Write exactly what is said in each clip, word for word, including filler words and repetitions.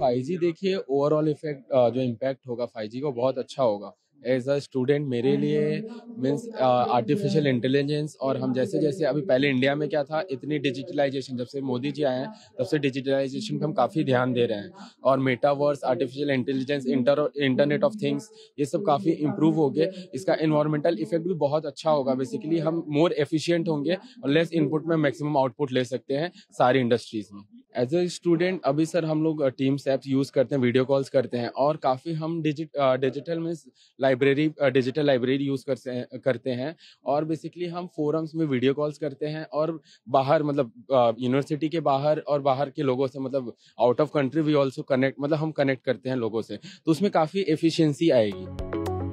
Five G देखिए overall effect जो impact होगा फाइव जी का बहुत अच्छा होगा। एज अ स्टूडेंट मेरे लिए मीन्स आर्टिफिशियल इंटेलिजेंस, और हम जैसे जैसे अभी पहले इंडिया में क्या था, इतनी डिजिटलाइजेशन जब से मोदी जी आए हैं तब से डिजिटलाइजेशन पे हम काफ़ी ध्यान दे रहे हैं। और metaverse, artificial intelligence, inter internet of things, ये सब काफ़ी इंप्रूव हो गए। इसका इन्वायरमेंटल इफेक्ट भी बहुत अच्छा होगा। बेसिकली हम मोर एफिशिएंट होंगे और लेस इनपुट में मैक्सिमम आउटपुट ले सकते हैं सारी इंडस्ट्रीज में। एज ए स्टूडेंट अभी सर हम लोग टीम्स ऐप्स यूज़ करते हैं, वीडियो कॉल्स करते हैं, और काफ़ी हम डिजिट डिजिटल में लाइब्रेरी डिजिटल लाइब्रेरी यूज़ करते करते हैं। और बेसिकली हम फोरम्स में वीडियो कॉल्स करते हैं, और बाहर मतलब यूनिवर्सिटी के बाहर और बाहर के लोगों से, मतलब out of country we also connect, मतलब हम कनेक्ट करते हैं लोगों से, तो उसमें काफ़ी एफिशिएंसी आएगी।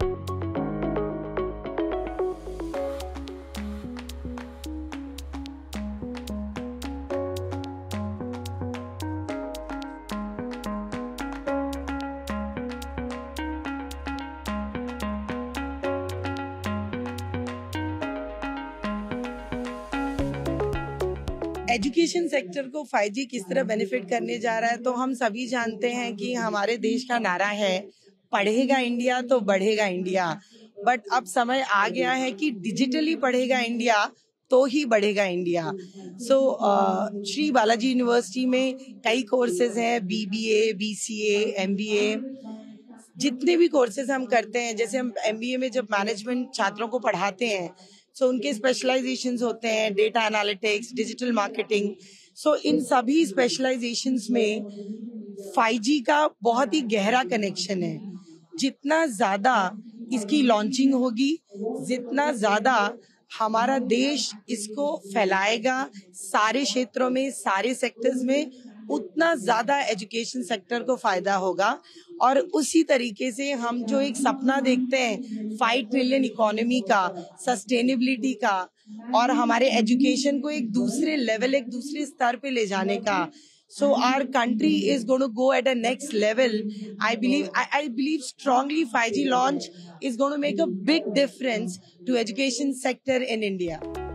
एजुकेशन सेक्टर को फाइव जी किस तरह बेनिफिट करने जा रहा है, तो हम सभी जानते हैं कि हमारे देश का नारा है पढ़ेगा इंडिया तो बढ़ेगा इंडिया। बट अब समय आ गया है कि डिजिटली पढ़ेगा इंडिया तो ही बढ़ेगा India. So so, Shri Balaji university में कई कोर्सेज हैं, बीबीए, बीसीए, एमबीए, जितने भी कोर्सेज हम करते हैं। जैसे हम एमबीए में जब मैनेजमेंट छात्रों को पढ़ाते हैं, सो so, उनके स्पेशलाइजेशंस होते हैं data analytics, digital marketing. So इन सभी स्पेशलाइजेशंस में फाइव जी का बहुत ही गहरा कनेक्शन है। जितना ज्यादा इसकी लॉन्चिंग होगी, जितना ज्यादा हमारा देश इसको फैलाएगा सारे क्षेत्रों में, सारे सेक्टर्स में, उतना ज्यादा एजुकेशन सेक्टर को फायदा होगा। और उसी तरीके से हम जो एक सपना देखते हैं फाइव ट्रिलियन इकोनॉमी का, सस्टेनेबिलिटी का, और हमारे एजुकेशन को एक दूसरे लेवल, एक दूसरे स्तर पे ले जाने का, so our country is going to go at a next level. I believe I, I believe strongly five G launch is going to make a big difference to education sector in India.